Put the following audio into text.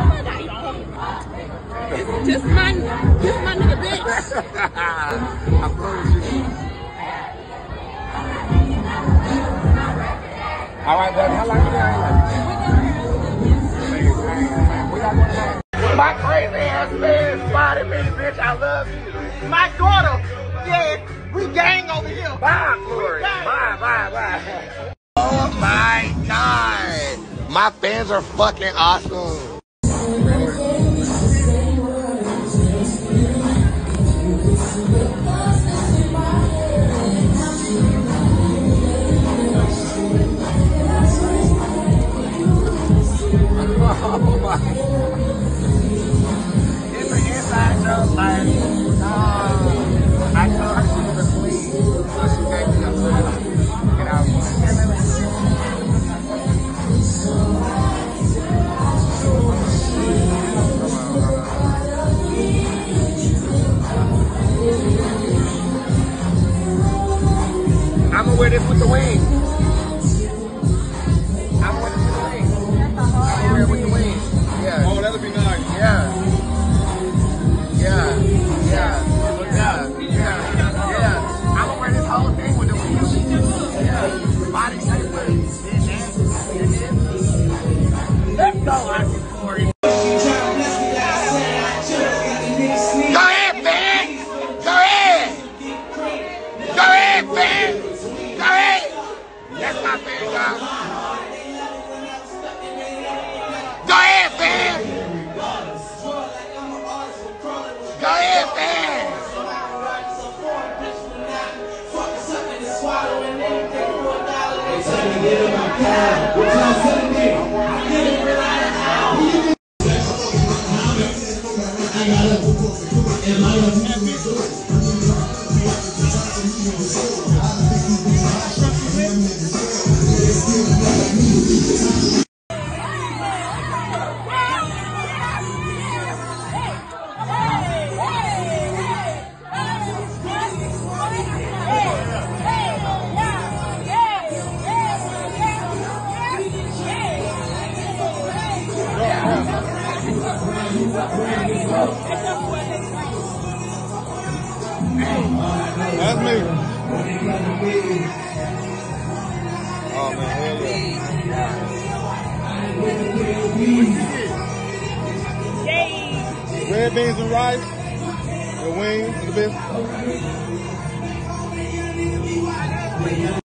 Just my nigga, bitch. I promise you. All right, baby. How long you been? My crazy ass man spotted me, bitch. I love you. My daughter, yeah, we gang over here. Bye, Glory. Bye. Oh my God. My fans are fucking awesome. Oh my. It's an inside joke, like, I told her she was a queen, so she gave me a phone, and I was I'm gonna wear this with the wings. I'm gonna wear this with the wings. I'm gonna wear it with the wings. Yeah. Oh, that'll be nice. Yeah. I'm gonna wear this whole thing with the wings. Yeah. Body shape. Let's go, Auntie Corey. Go ahead, man. Go ahead. Go ahead, man. Go ahead. That's my fan, dog. Go ahead, man. Go ahead, man. That's me. Oh man, hell yeah. Red beans and rice, the wings and the biscuits.